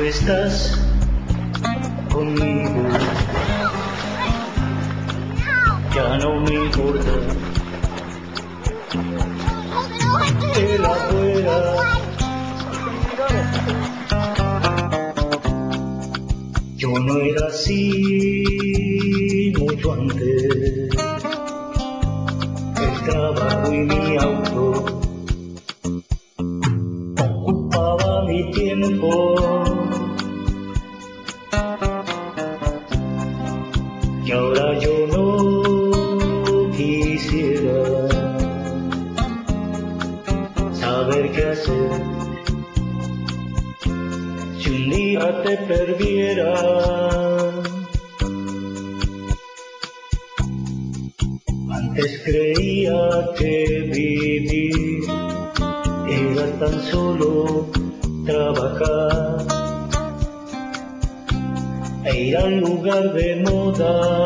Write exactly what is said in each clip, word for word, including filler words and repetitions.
estás conmigo, ya no me importa el afuera. Yo no era así mucho antes, el trabajo y mi auto ocupaba mi tiempo. Y ahora yo no quisiera saber qué hacer si un día te perdiera. Antes creía que vivir era tan solo trabajar e ir al lugar de moda,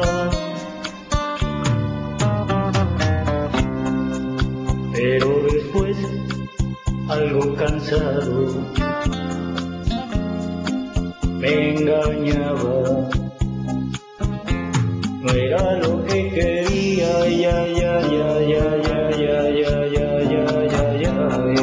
pero después, algo cansado, me engañaba. No era lo que quería, ya, ya, ya, ya, ya, ya, ya, ya, ya, ya, ya.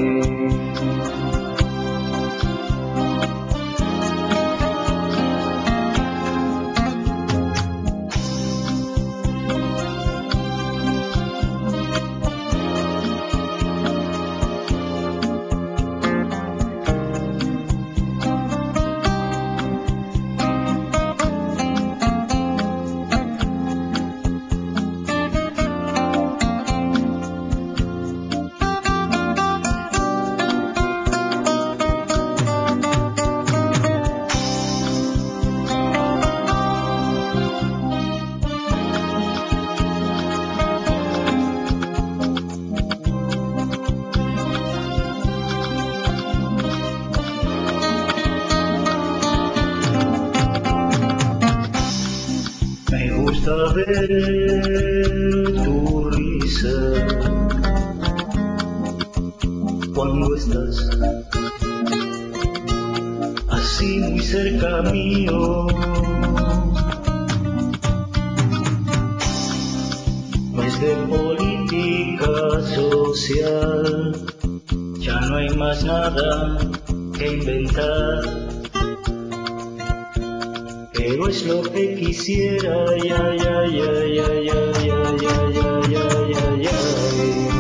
Me gusta ver tu risa cuando estás así muy cerca mío. No es de política social, ya no hay más nada que inventar, pero es lo que quisiera, ya, ya, ya, ya, ya, ya, ya, ya, ya, ya, ya.